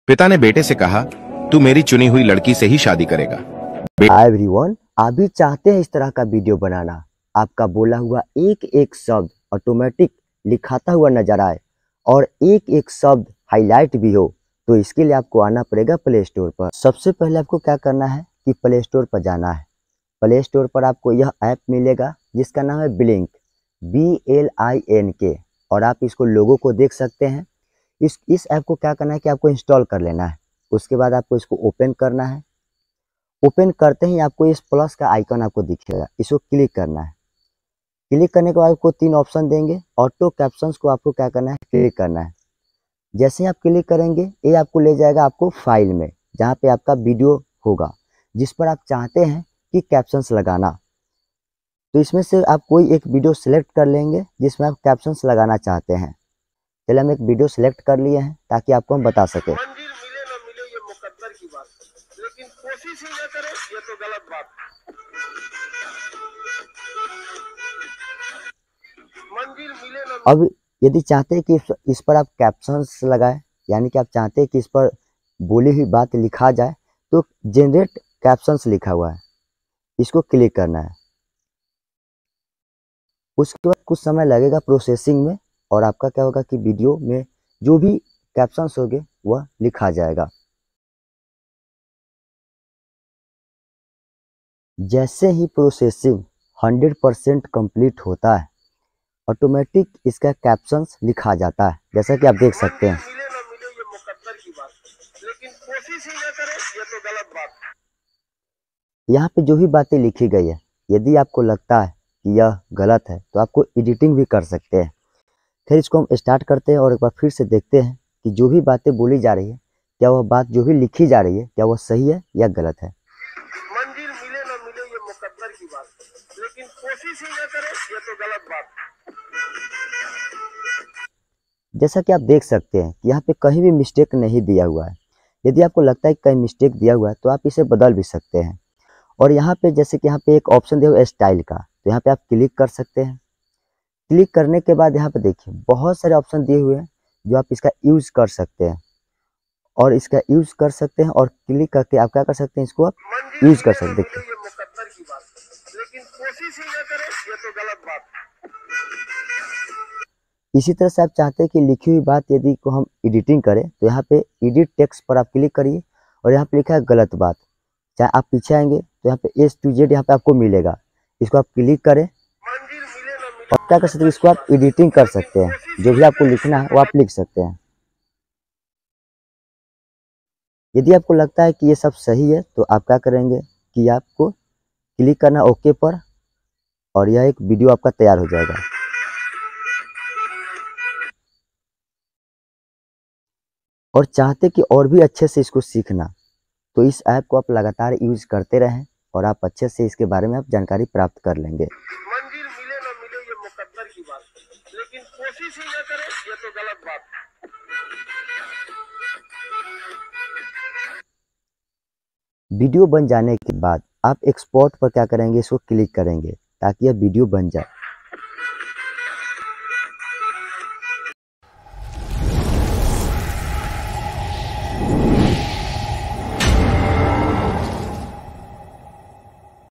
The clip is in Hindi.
पिता ने बेटे से कहा, तू मेरी चुनी हुई लड़की से ही शादी करेगा। हाय एवरीवन, आप भी चाहते हैं इस तरह का वीडियो बनाना, आपका बोला हुआ एक एक शब्द ऑटोमेटिक लिखाता हुआ नजर आए और एक एक शब्द हाईलाइट भी हो, तो इसके लिए आपको आना पड़ेगा प्ले स्टोर पर। सबसे पहले आपको क्या करना है कि प्ले स्टोर पर जाना है। प्ले स्टोर पर आपको यह ऐप मिलेगा जिसका नाम है ब्लिंक, BLINK, और आप इसको लोगों को देख सकते हैं। इस ऐप को क्या करना है कि आपको इंस्टॉल कर लेना है। उसके बाद आपको इसको ओपन करना है। ओपन करते ही आपको इस प्लस का आइकन आपको दिखेगा, इसको क्लिक करना है। क्लिक करने के बाद आपको 3 ऑप्शन देंगे। ऑटो कैप्शंस को आपको क्या करना है, क्लिक करना है। जैसे ही आप क्लिक करेंगे ये आपको ले जाएगा आपको फाइल में, जहाँ पे आपका वीडियो होगा जिस पर आप चाहते हैं कि कैप्शंस लगाना। तो इसमें से आप कोई एक वीडियो सिलेक्ट कर लेंगे जिसमें आप कैप्शंस लगाना चाहते हैं। चलिए हम एक वीडियो सिलेक्ट कर लिए हैं ताकि आपको हम बता सके। मंजिल मिले ना मिले ये मुकद्दर की बात, लेकिन कोशिश ही ना करे ये तो गलत बात। मंजिल मिले ना। अब यदि चाहते हैं कि इस पर आप कैप्शंस लगाएं, यानी कि आप चाहते हैं कि इस पर बोली हुई बात लिखा जाए, तो जनरेट कैप्शंस लिखा हुआ है, इसको क्लिक करना है। उसके बाद कुछ समय लगेगा प्रोसेसिंग में और आपका क्या होगा कि वीडियो में जो भी कैप्शंस होंगे वह लिखा जाएगा। जैसे ही प्रोसेसिंग 100% कंप्लीट होता है, ऑटोमेटिक इसका कैप्शंस लिखा जाता है, जैसा कि आप देख सकते हैं। मिले ना मिले ये मुकद्दर की बात, लेकिन कोशिश ही ना करे ये तो गलत बात। यहाँ पे जो भी बातें लिखी गई है, यदि आपको लगता है कि यह गलत है तो आपको एडिटिंग भी कर सकते हैं। फिर इसको हम स्टार्ट करते हैं और एक बार फिर से देखते हैं कि जो भी बातें बोली जा रही है, क्या वह बात जो भी लिखी जा रही है, क्या वह सही है या गलत है। मंजिल मिले ना मिले ये मुकद्दर की बात, लेकिन कोशिश ही ना करे ये तो गलत बात। जैसा कि आप देख सकते हैं कि यहाँ पे कहीं भी मिस्टेक नहीं दिया हुआ है। यदि आपको लगता है कि कहीं मिस्टेक दिया हुआ है तो आप इसे बदल भी सकते हैं। और यहाँ पे जैसे कि यहाँ पे एक ऑप्शन दिया हुआ है स्टाइल का, तो यहाँ पे आप क्लिक कर सकते हैं। क्लिक करने के बाद यहाँ पे देखिए बहुत सारे ऑप्शन दिए हुए हैं जो आप इसका यूज़ कर सकते हैं, और इसका यूज़ कर सकते हैं और क्लिक करके आप क्या कर सकते हैं, इसको आप यूज़ कर सकते हैं। देखिए ये मुकद्दर की बात, लेकिन कोशिश ही ना करे ये तो गलत बात। इसी तरह से आप चाहते हैं कि लिखी हुई बात यदि को हम एडिटिंग करें, तो यहाँ पे एडिट टेक्स्ट पर आप क्लिक करिए और यहाँ पे लिखा है गलत बात। चाहे आप पीछे आएंगे तो यहाँ पे A to Z यहाँ पे आपको मिलेगा, इसको आप क्लिक करें मंजिल मिले ना मिले और क्या कर सकते हैं, इसको आप एडिटिंग कर सकते हैं। जो भी आपको लिखना है वो आप लिख सकते हैं। यदि आपको लगता है कि ये सब सही है तो आप क्या करेंगे कि आपको क्लिक करना ओके पर, और यह एक वीडियो आपका तैयार हो जाएगा। और चाहते कि और भी अच्छे से इसको सीखना, तो इस ऐप को आप लगातार यूज़ करते रहें और आप अच्छे से इसके बारे में आप जानकारी प्राप्त कर लेंगे। मंजिल मिले ना मिले ये मुकद्दर की बात, लेकिन कोशिश ही ना करे ये तो गलत बात। वीडियो बन जाने के बाद आप एक्सपोर्ट पर क्या करेंगे, इसको क्लिक करेंगे ताकि यह वीडियो बन जाए।